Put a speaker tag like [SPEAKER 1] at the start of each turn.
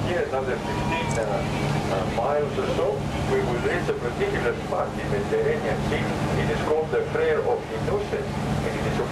[SPEAKER 1] here another 15 miles or so, we will reach a particular spot in Mediterranean Sea. It